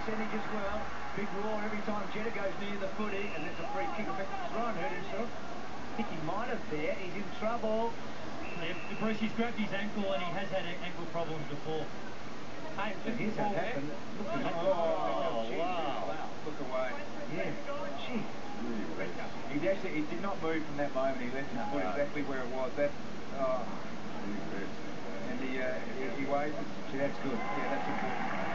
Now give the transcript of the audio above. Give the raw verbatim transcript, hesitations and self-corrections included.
percentage as well. Big roar every time Jetta goes near the footy, and it's a free kick. In fact, Rohan hurt himself. I think he might have there. He's in trouble. Yeah, Bruce, he's grabbed his ankle, and he has had ankle problems before. Hey, look, here's that happened. Look at that. Oh, Gee, wow. wow. Look away. Yeah. Gee. He actually, he did not move from that moment. He left his foot exactly where it was. That, oh. And he, uh, he, he waved. Gee, that's good. Yeah, that's important.